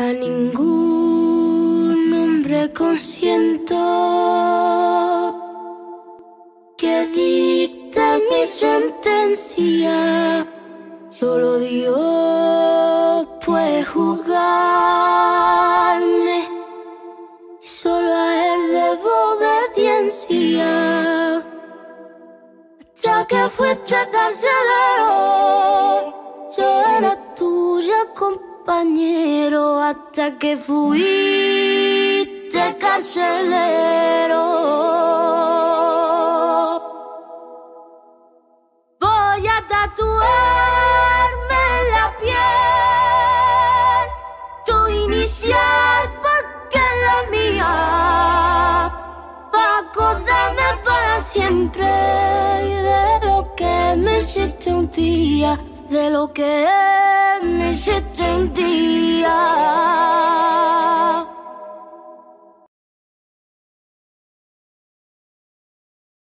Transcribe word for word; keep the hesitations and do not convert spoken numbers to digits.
A ningún hombre consiento que dicte mi sentencia. Solo Dios puede juzgarme, solo a Él debo obediencia. Hasta que fuiste carcelero, yo era tuya, compañero. Hasta que fuiste carcelero, voy a tatuarme en la piel tu inicial, porque es la mía, para acordarme para siempre de lo que me hiciste un día, de lo que me hiciste un día.